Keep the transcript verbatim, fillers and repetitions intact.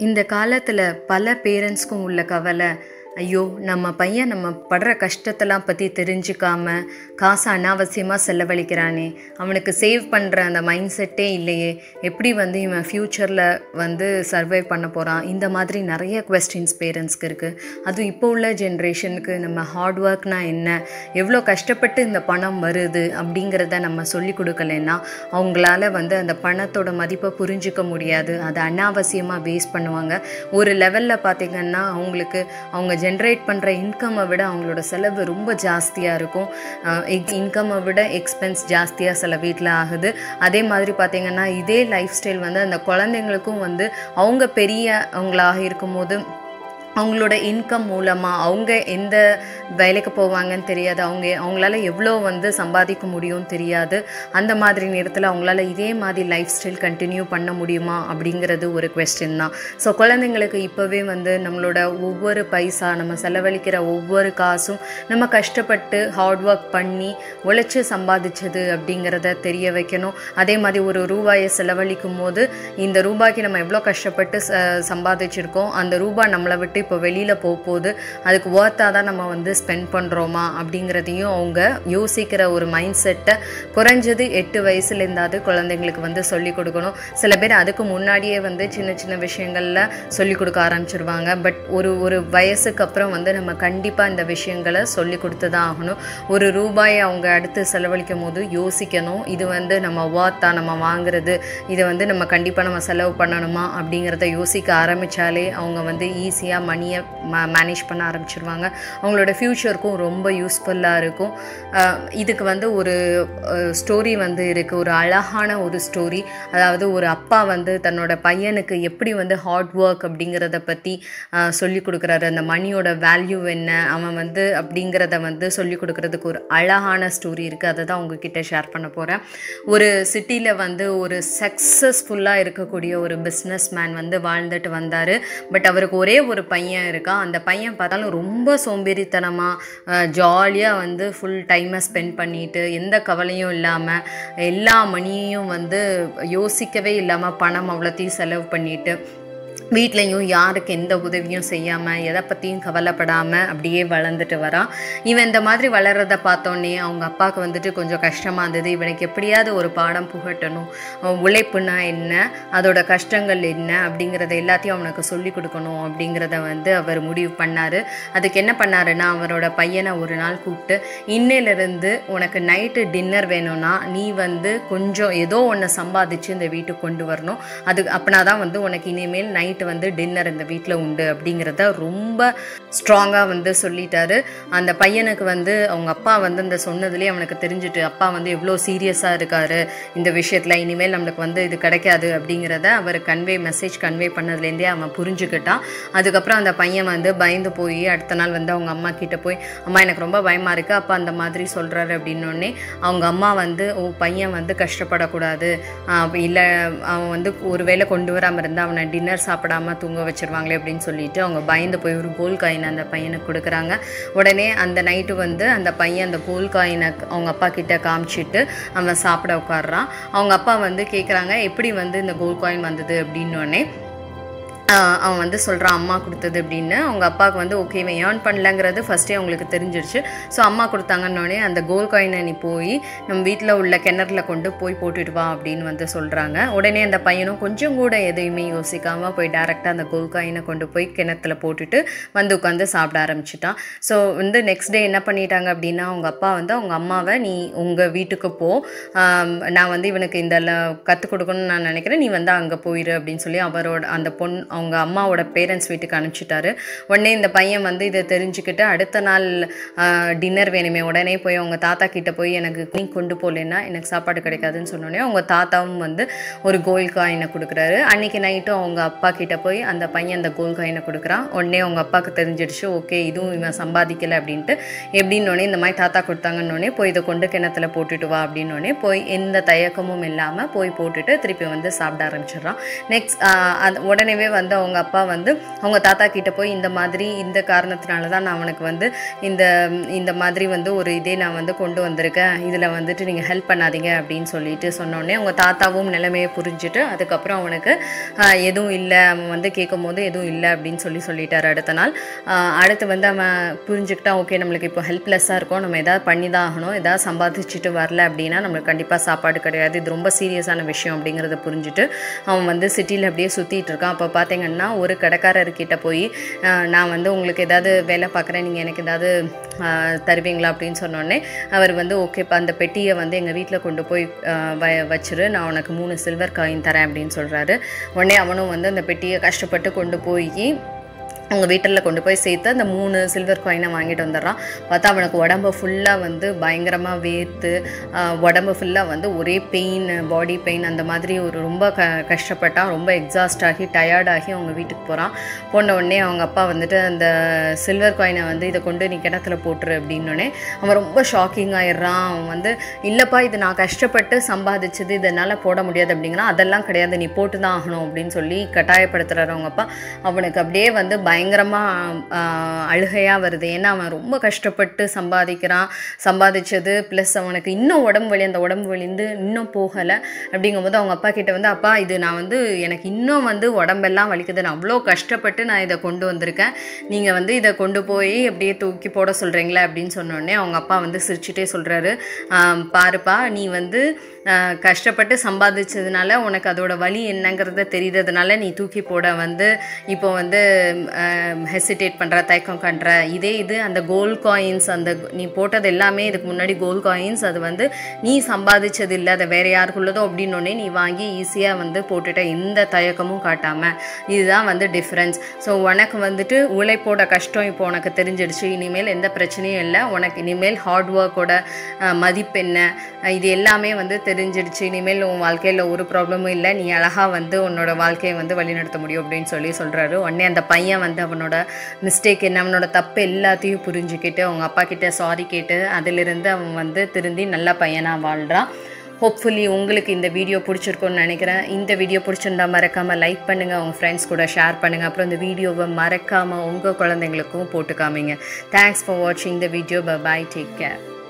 இந்த காலத்தில் பல பேரண்ட்ஸ்க்கும் உள்ள கவலை, ஐயோ நம்ம பையன் நம்ம படுற கஷ்டத்தெல்லாம் பற்றி தெரிஞ்சுக்காம காசை அனாவசியமாக செலவழிக்கிறானே, அவனுக்கு சேவ் பண்ணுற அந்த மைண்ட் செட்டே இல்லையே, எப்படி வந்து இவன் ஃப்யூச்சரில் வந்து சர்வை பண்ண போகிறான். இந்த மாதிரி நிறைய கொஸ்டின்ஸ் பேரண்ட்ஸ்க்கு இருக்குது. அதுவும் இப்போ உள்ள ஜென்ரேஷனுக்கு நம்ம ஹார்ட் ஒர்க்னால் என்ன, எவ்வளோ கஷ்டப்பட்டு இந்த பணம் வருது அப்படிங்கிறத நம்ம சொல்லி கொடுக்கலன்னா அவங்களால வந்து அந்த பணத்தோட மதிப்பை புரிஞ்சிக்க முடியாது. அதை அனாவசியமாக வேஸ்ட் பண்ணுவாங்க. ஒரு லெவலில் பார்த்திங்கன்னா அவங்களுக்கு அவங்க ஜென்ரேட் பண்ணுற இன்கம்மை விட அவங்களோட செலவு ரொம்ப ஜாஸ்தியாக இருக்கும். இன்கம்மை விட எக்ஸ்பென்ஸ் ஜாஸ்தியாக சில வீட்டில் ஆகுது. அதே மாதிரி பார்த்திங்கன்னா இதே லைஃப் ஸ்டைல் வந்து அந்த குழந்தைங்களுக்கும் வந்து அவங்க பெரிய அவங்களாக இருக்கும்போது அவங்களோட இன்கம் மூலமாக அவங்க எந்த வேலைக்கு போவாங்கன்னு தெரியாது, அவங்க அவங்களால எவ்வளோ வந்து சம்பாதிக்க முடியும்னு தெரியாது. அந்த மாதிரி நேரத்தில் அவங்களால இதே மாதிரி லைஃப் ஸ்டைல் கண்டினியூ பண்ண முடியுமா அப்படிங்கிறது ஒரு கொஸ்டின் தான். ஸோ குழந்தைங்களுக்கு இப்போவே வந்து நம்மளோட ஒவ்வொரு பைசா, நம்ம செலவழிக்கிற ஒவ்வொரு காசும் நம்ம கஷ்டப்பட்டு ஹார்ட் ஒர்க் பண்ணி உழைச்சி சம்பாதிச்சது அப்படிங்கிறத தெரிய வைக்கணும். அதே மாதிரி ஒரு ரூபாயை செலவழிக்கும் போது இந்த ரூபாய்க்கு நம்ம எவ்வளோ கஷ்டப்பட்டு ச சம்பாதிச்சிருக்கோம் அந்த ரூபாய் நம்மளை விட்டு இப்போ வெளியில் போகும்போது அதுக்கு ஒர்த்தாக தான் நம்ம வந்து ஸ்பெண்ட் பண்ணுறோமா அப்படிங்கிறதையும் அவங்க யோசிக்கிற ஒரு மைண்ட் செட்டை குறைஞ்சது எட்டு வயசுலேருந்தாவது குழந்தைங்களுக்கு வந்து சொல்லிக் கொடுக்கணும். சில பேர் அதுக்கு முன்னாடியே வந்து சின்ன சின்ன விஷயங்களில் சொல்லிக் கொடுக்க ஆரம்பிச்சிருவாங்க. பட் ஒரு ஒரு வயசுக்கு அப்புறம் வந்து நம்ம கண்டிப்பாக இந்த விஷயங்களை சொல்லி கொடுத்து தான் ஆகணும். ஒரு ரூபாயை அவங்க அடுத்து செலவழிக்கும் போது யோசிக்கணும், இது வந்து நம்ம ஒர்த்தாக நம்ம வாங்குறது, இதை வந்து நம்ம கண்டிப்பாக நம்ம செலவு பண்ணணுமா அப்படிங்கிறத யோசிக்க ஆரம்பித்தாலே அவங்க வந்து ஈஸியாக மணியை மேனேஜ் பண்ண ஆரம்பிச்சிருவாங்க. அவங்களோட ஃப்யூச்சருக்கும் ரொம்ப யூஸ்ஃபுல்லாக இருக்கும். இதுக்கு வந்து ஒரு ஸ்டோரி வந்து இருக்குது, ஒரு அழகான ஒரு ஸ்டோரி. அதாவது ஒரு அப்பா வந்து தன்னோட பையனுக்கு எப்படி வந்து ஹார்ட் ஒர்க் அப்படிங்கிறத பற்றி சொல்லி கொடுக்குறாரு, அந்த மணியோட வேல்யூ என்ன அவன் வந்து அப்படிங்கிறத வந்து சொல்லி கொடுக்குறதுக்கு ஒரு அழகான ஸ்டோரி இருக்குது. அதை தான் உங்ககிட்ட ஷேர் பண்ண போகிறேன். ஒரு சிட்டியில் வந்து ஒரு சக்ஸஸ்ஃபுல்லாக இருக்கக்கூடிய ஒரு பிஸ்னஸ் மேன் வந்து வாழ்ந்துட்டு வந்தார். பட் அவருக்கு ஒரே ஒரு பையன் இருக்கான். அந்த பையன் பார்த்தாலும் ரொம்ப சோம்பேறித்தனமாக ஜாலியாக வந்து ஃபுல் டைமை ஸ்பெண்ட் பண்ணிட்டு எந்த கவலையும் இல்லாமல் எல்லா மணியையும் வந்து யோசிக்கவே இல்லாமல் பணம் அவ்வளோத்தையும் செலவு பண்ணிட்டு வீட்லேயும் யாருக்கு எந்த உதவியும் செய்யாமல் எதை பற்றியும் கவலைப்படாமல் அப்படியே வளர்ந்துட்டு வரான். இவன் இந்த மாதிரி வளர்கிறத பார்த்தோன்னே அவங்க அப்பாவுக்கு வந்துட்டு கொஞ்சம் கஷ்டமாக இருந்தது. இவனுக்கு எப்படியாவது ஒரு பாடம் புகட்டணும், உழைப்புனா என்ன, அதோட கஷ்டங்கள் என்ன அப்படிங்கிறத எல்லாத்தையும் அவனுக்கு சொல்லி கொடுக்கணும் அப்படிங்கிறத வந்து அவர் முடிவு பண்ணார். அதுக்கு என்ன பண்ணாருன்னா அவரோட பையனை ஒரு நாள் கூப்பிட்டு, இன்னிலிருந்து உனக்கு நைட்டு டின்னர் வேணும்னா நீ வந்து கொஞ்சம் ஏதோ ஒன்று சம்பாதிச்சு இந்த வீட்டுக்கு கொண்டு வரணும், அது அப்படின்னா தான் வந்து உனக்கு இனிமேல் நைட் வந்து டின்னர் இந்த வீட்டில் உண்டு அப்படிங்கிறத ரொம்ப ஸ்ட்ராங்காக வந்து சொல்லிட்டாரு. அந்த பையனுக்கு வந்து அவங்க அப்பா வந்து இந்த சொன்னதுலேயே அவனுக்கு தெரிஞ்சுட்டு அப்பா வந்து எவ்வளோ சீரியஸாக இருக்காரு இந்த விஷயத்தில், இனிமேல் நம்மளுக்கு வந்து இது கிடைக்காது அப்படிங்கிறத அவர் கன்வே மெசேஜ் கன்வே பண்ணதுலேருந்தே அவன் புரிஞ்சுக்கிட்டான். அதுக்கப்புறம் அந்த பையன் வந்து பயந்து போய் அடுத்த நாள் வந்து அவங்க அம்மா கிட்டே போய், அம்மா எனக்கு ரொம்ப பயமாக இருக்குது, அப்பா அந்த மாதிரி சொல்கிறாரு அப்படின்னோடனே அவங்க அம்மா வந்து, ஓ பையன் வந்து கஷ்டப்படக்கூடாது, இல்லை அவன் வந்து ஒரு வேளை கொண்டு வராமல் இருந்தால் அவனை டின்னர் சாப்பிடாமல் தூங்க வச்சிருவாங்களே அப்படின்னு சொல்லிட்டு அவங்க பயந்து போய் ஒரு கோல்ட் காயின் அந்த பையனுக்கு கொடுக்குறாங்க. உடனே அந்த நைட்டு வந்து அந்த பையன் அந்த கோல்ட் காயினை அவங்க அப்பா கிட்ட காமிச்சிட்டு அவன் சாப்பிட உட்காடுறான். அவங்க அப்பா வந்து கேட்குறாங்க, எப்படி வந்து இந்த கோல்ட் காயின் வந்தது அப்படின்னோடனே அவன் வந்து சொல்கிறான் அம்மா கொடுத்தது அப்படின்னு. அவங்க அப்பாவுக்கு வந்து ஓகே இவன் ஏர்ன் பண்ணலங்கிறது ஃபஸ்ட்டே அவங்களுக்கு தெரிஞ்சிருச்சு. ஸோ அம்மா கொடுத்தாங்கன்னொடனே அந்த கோல்ட் காயினை நீ போய் நம்ம வீட்டில் உள்ள கிணறுல கொண்டு போய் போட்டுட்டு வா அப்படின்னு வந்து சொல்கிறாங்க. உடனே அந்த பையனும் கொஞ்சம் கூட எதையுமே யோசிக்காமல் போய் டேரெக்டாக அந்த கோல்ட் காயினை கொண்டு போய் கிணத்துல போட்டுட்டு வந்து உட்காந்து சாப்பிட ஆரம்பிச்சிட்டான். ஸோ வந்து நெக்ஸ்ட் டே என்ன பண்ணிட்டாங்க அப்படின்னா அவங்க அப்பா வந்து அவங்க அம்மாவை, நீ உங்கள் வீட்டுக்கு போ, நான் வந்து இவனுக்கு இந்த கற்றுக் கொடுக்கணும்னு நான் நினைக்கிறேன், நீ வந்து அங்கே போயிடு அப்படின்னு சொல்லி அவரோட அந்த பொண் அவங்க அம்மாவோட பேரண்ட்ஸ் வீட்டுக்கு அனுப்பிச்சிட்டாரு. உடனே இந்த பையன் வந்து இதை தெரிஞ்சுக்கிட்டு அடுத்த நாள் டின்னர் வேணுமே, உடனே போய் அவங்க தாத்தா கிட்டே போய் எனக்கு நீ கொண்டு போகலன்னா எனக்கு சாப்பாடு கிடைக்காதுன்னு சொன்னோடனே அவங்க தாத்தாவும் வந்து ஒரு கோல்ட் காயினை கொடுக்குறாரு. அன்றைக்கி நைட்டும் அவங்க அப்பா கிட்டே போய் அந்த பையன் அந்த கோல்ட் காயினை கொடுக்குறான். உடனே அவங்க அப்பாவுக்கு தெரிஞ்சிடுச்சு, ஓகே இதுவும் இவன் சம்பாதிக்கலை அப்படின்ட்டு. எப்படின்னோடனே இந்த மாதிரி தாத்தா கொடுத்தாங்கன்னொடனே போய் இதை கொண்டு கிணத்துல போட்டுட்டு வா அப்படின்னோடனே போய் எந்த தயக்கமும் இல்லாமல் போய் போட்டுட்டு திருப்பி வந்து சாப்பிட ஆரம்பிச்சிடுறான். நெக்ஸ்ட் அது உடனே வந்து வந்து அவங்க அப்பா வந்து அவங்க தாத்தா கிட்ட போய் இந்த மாதிரி இந்த காரணத்தினால தான் நான் அவனுக்கு வந்து இந்த இந்த மாதிரி வந்து ஒரு இதே நான் வந்து கொண்டு வந்திருக்கேன், இதில் வந்துட்டு நீங்கள் ஹெல்ப் பண்ணாதீங்க அப்படின்னு சொல்லிட்டு சொன்னோடனே அவங்க தாத்தாவும் நிலைமையை புரிஞ்சுட்டு அதுக்கப்புறம் அவனுக்கு எதுவும் இல்லை, அவன் வந்து கேட்கும் போது எதுவும் இல்லை அப்படின்னு சொல்லி சொல்லிட்டார். அடுத்த நாள் அடுத்து வந்து அவன் புரிஞ்சுக்கிட்டான், ஓகே நம்மளுக்கு இப்போ ஹெல்ப்லெஸ்ஸாக இருக்கும், நம்ம எதாவது பண்ணி தான் ஆகணும், எதாவது சம்பாதிச்சுட்டு வரல அப்படின்னா நம்மளுக்கு கண்டிப்பாக சாப்பாடு கிடையாது, இது ரொம்ப சீரியஸான விஷயம் அப்படிங்கிறத புரிஞ்சுட்டு அவன் வந்து சிட்டியில் அப்படியே சுற்றிட்டு இருக்கான். அப்போ பார்த்தீங்கன்னா ஒரு கடைக்காரர்கிட்ட போய் நான் வந்து உங்களுக்கு ஏதாவது வேலை பார்க்குறேன், நீங்கள் எனக்கு ஏதாவது தருவீங்களா அப்படின்னு சொன்னோடனே அவர் வந்து ஓகேப்பா அந்த பெட்டியை வந்து எங்கள் வீட்டில் கொண்டு போய் வ வச்சிரு நான் உனக்கு மூணு சில்வர் காயின் தரேன் அப்படின்னு சொல்கிறாரு. உடனே அவனும் வந்து அந்த பெட்டியை கஷ்டப்பட்டு கொண்டு போய் அவங்க வீட்டில் கொண்டு போய் சேர்த்து அந்த மூணு சில்வர் காயினை வாங்கிட்டு வந்துடுறான். பார்த்தா அவனுக்கு உடம்பு ஃபுல்லாக வந்து பயங்கரமாக வேர்த்து உடம்பு ஃபுல்லாக வந்து ஒரே பெயின், பாடி பெயின் அந்த மாதிரி ஒரு ரொம்ப க கஷ்டப்பட்டான். ரொம்ப எக்ஸாஸ்ட் ஆகி டயர்டாகி அவங்க வீட்டுக்கு போகிறான். போன உடனே அவங்க அப்பா வந்துட்டு அந்த சில்வர் காயினை வந்து இதை கொண்டு நீ கிணத்துல போட்டுரு அப்படின்னோடனே அவன் ரொம்ப ஷாக்கிங் ஆயிடுறான். அவன் வந்து இல்லைப்பா இது நான் கஷ்டப்பட்டு சம்பாதிச்சது, இதனால் போட முடியாது அப்படிங்கிறான். அதெல்லாம் கிடையாது, நீ போட்டு தான் ஆகணும் அப்படின்னு சொல்லி கட்டாயப்படுத்துகிறாரு அவங்க அப்பா. அவனுக்கு அப்படியே வந்து பய பயங்கரமாக அழுகையாக வருது. ஏன்னா அவன் ரொம்ப கஷ்டப்பட்டு சம்பாதிக்கிறான், சம்பாதிச்சது ப்ளஸ் அவனுக்கு இன்னும் உடம்பு வலி, அந்த உடம்பு வலிந்து இன்னும் போகலை. அப்படிங்கும்போது அவங்க அப்பா கிட்ட வந்து அப்பா இது நான் வந்து எனக்கு இன்னும் வந்து உடம்பெல்லாம் வலிக்குது, நான் அவ்வளோ கஷ்டப்பட்டு நான் இதை கொண்டு வந்திருக்கேன், நீங்கள் வந்து இதை கொண்டு போய் அப்படியே தூக்கி போட சொல்கிறீங்களே அப்படின்னு சொன்னோடனே அவங்க அப்பா வந்து சிரிச்சுட்டே சொல்கிறாரு, பாருப்பா நீ வந்து கஷ்டப்பட்டு சம்பாதிச்சதுனால உனக்கு அதோட வலி என்னங்கிறத தெரியுறதுனால நீ தூக்கி போட வந்து இப்போ வந்து ஹெசிடேட் பண்ணுற, தயக்கம் காட்டுற. இதே இது அந்த கோல்ட் காயின்ஸ், அந்த நீ போட்டது எல்லாமே இதுக்கு முன்னாடி கோல்ட் காயின்ஸ், அது வந்து நீ சம்பாதிச்சது இல்லை, அதை வேறு யாருக்குள்ளதோ அப்படின்னோடனே நீ வாங்கி ஈஸியாக வந்து போட்டுட்ட, எந்த தயக்கமும் காட்டாமல். இதுதான் வந்து டிஃப்ரென்ஸ். ஸோ உனக்கு வந்துட்டு உழைப்போட கஷ்டம் இப்போ உனக்கு தெரிஞ்சிடுச்சு, இனிமேல் எந்த பிரச்சனையும் இல்லை, உனக்கு இனிமேல் ஹார்ட் ஒர்க்கோட மதிப்பென்ன இது எல்லாமே வந்து தெரிஞ்சிடுச்சு, இனிமேல் உன் வாழ்க்கையில் ஒரு ப்ராப்ளமும் இல்லை, நீ அழகாக வந்து உன்னோட வாழ்க்கையை வந்து வழிநடத்த முடியும் அப்படின்னு சொல்லி சொல்கிறாரு. உடனே அந்த பையன் வந்து அவனோட மிஸ்டேக் என்ன, அவனோட தப்பு எல்லாத்தையும் புரிஞ்சுக்கிட்டு அவங்க அப்பா கிட்ட சாரி கேட்டு அதிலிருந்து அவன் வந்து திருந்தி நல்ல பையனாக வாழ்கிறான். ஹோப்ஃபுல்லி உங்களுக்கு இந்த வீடியோ பிடிச்சிருக்குன்னு நினைக்கிறேன். இந்த வீடியோ பிடிச்சிருந்தா மறக்காமல் லைக் பண்ணுங்கள், உங்கள் ஃப்ரெண்ட்ஸ் கூட ஷேர் பண்ணுங்கள், அப்புறம் இந்த வீடியோவை மறக்காமல் உங்கள் குழந்தைங்களுக்கும் போட்டு காமிங்க. தேங்க்ஸ் ஃபார் வாட்சிங் the video. Bye bye, take care.